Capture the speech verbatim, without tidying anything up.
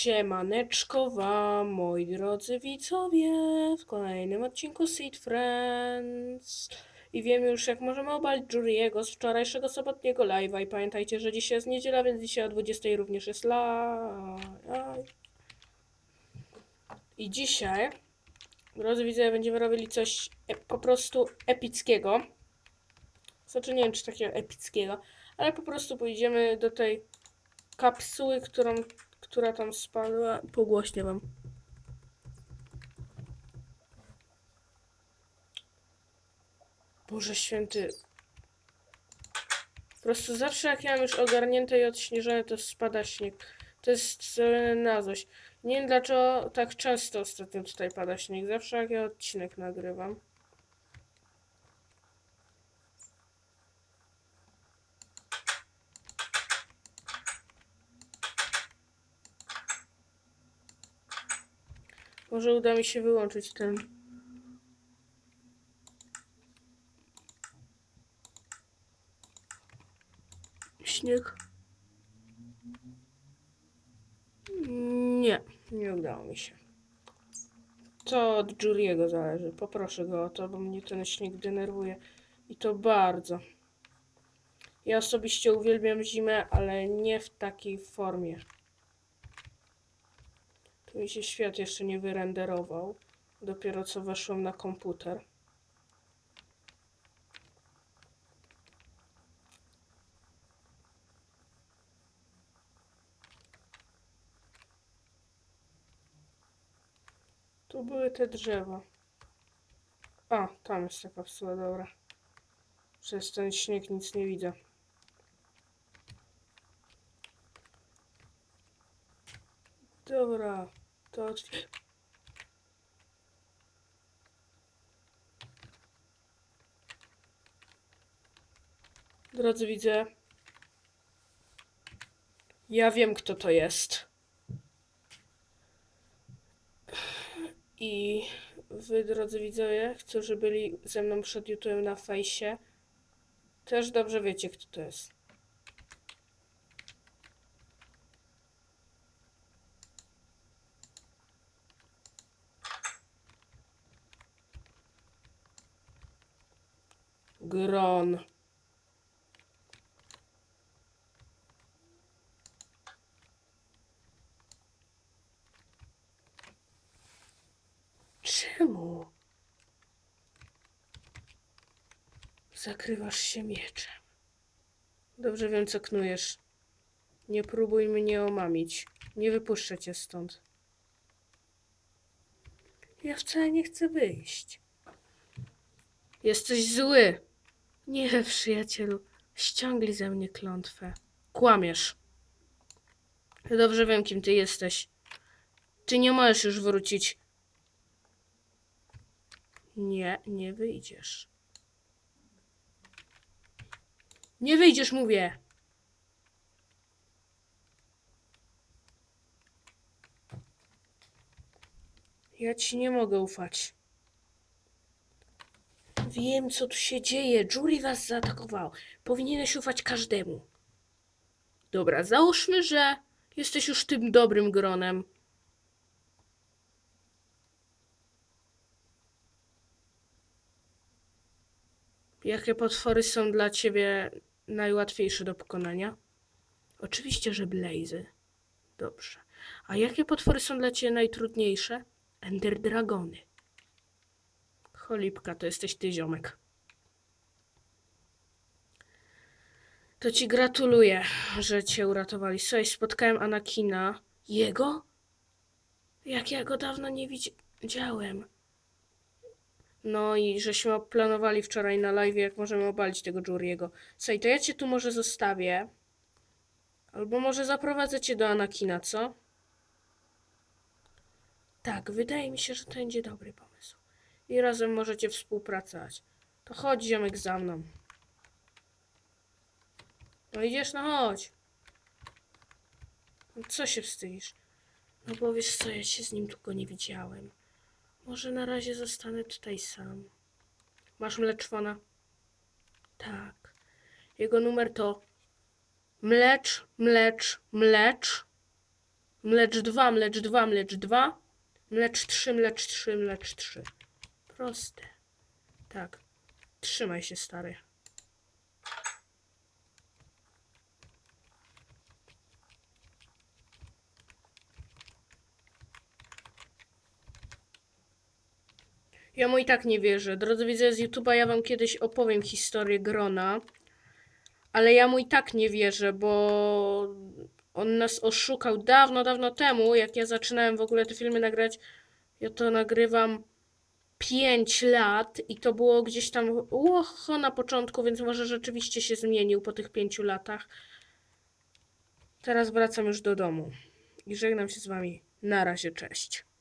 Siemaneczko wam, moi drodzy widzowie, w kolejnym odcinku Seed Friends. I wiemy już, jak możemy obalić Jury'ego z wczorajszego sobotniego live'a. I pamiętajcie, że dzisiaj jest niedziela, więc dzisiaj o dwudziestej również jest live. I dzisiaj, drodzy widzowie, będziemy robili coś e po prostu epickiego. Znaczy, nie wiem, czy takiego epickiego, ale po prostu pójdziemy do tej kapsuły, którą... która tam spadła. Pogłośnie wam. Boże święty. Po prostu zawsze jak ja mam już ogarnięte i odśnieżone, to spada śnieg. To jest na złość. Nie wiem dlaczego tak często ostatnio tutaj pada śnieg. Zawsze jak ja odcinek nagrywam. Może uda mi się wyłączyć ten... śnieg. Nie, nie udało mi się. To od Jury'ego zależy. Poproszę go o to, bo mnie ten śnieg denerwuje. I to bardzo. Ja osobiście uwielbiam zimę, ale nie w takiej formie. Tu mi się świat jeszcze nie wyrenderował. Dopiero co weszłem na komputer. Tu były te drzewa. A, tam jest ta kapsuła, dobra. Przez ten śnieg nic nie widzę. Dobra, to... Drodzy widzowie, ja wiem, kto to jest. I wy, drodzy widzowie, którzy byli ze mną przed YouTube'em na fejsie, też dobrze wiecie, kto to jest. Gron. Czemu zakrywasz się mieczem? Dobrze wiem, co knujesz. Nie próbuj mnie omamić. Nie wypuszczę cię stąd. Ja wcale nie chcę wyjść. Jesteś zły. Nie, przyjacielu. Ściągnij ze mnie klątwę. Kłamiesz. Dobrze wiem, kim ty jesteś. Ty nie możesz już wrócić. Nie, nie wyjdziesz. Nie wyjdziesz, mówię. Ja ci nie mogę ufać. Wiem, co tu się dzieje. Jury was zaatakował. Powinieneś ufać każdemu. Dobra, załóżmy, że jesteś już tym dobrym gronem. Jakie potwory są dla ciebie najłatwiejsze do pokonania? Oczywiście, że Blazy. Dobrze. A jakie potwory są dla ciebie najtrudniejsze? Ender Dragony. Cholipka, to jesteś ty, ziomek. To ci gratuluję, że cię uratowali. Słuchaj, spotkałem Anakina. Jego? Jak ja go dawno nie widziałem. No i żeśmy planowali wczoraj na live, jak możemy obalić tego Jury'ego. Słuchaj, to ja cię tu może zostawię. Albo może zaprowadzę cię do Anakina, co? Tak, wydaje mi się, że to będzie dobry pomysł. I razem możecie współpracować. To chodź, ziomek, za mną. No idziesz? No chodź. No co się wstydzisz? No bo wiesz co, ja się z nim długo nie widziałem. Może na razie zostanę tutaj sam. Masz mleczwona? Tak. Jego numer to mlecz, mlecz, mlecz, Mlecz dwa, mlecz dwa, mlecz dwa. Mlecz trzy, mlecz trzy, mlecz trzy. Proste. Tak. Trzymaj się, stary. Ja mu i tak nie wierzę. Drodzy widzowie z YouTube'a, ja wam kiedyś opowiem historię Grona. Ale ja mu i tak nie wierzę, bo on nas oszukał dawno, dawno temu, jak ja zaczynałem w ogóle te filmy nagrać. Ja to nagrywam pięć lat i to było gdzieś tam łoho na początku, więc może rzeczywiście się zmienił po tych pięciu latach. Teraz wracam już do domu i żegnam się z wami. Na razie, cześć.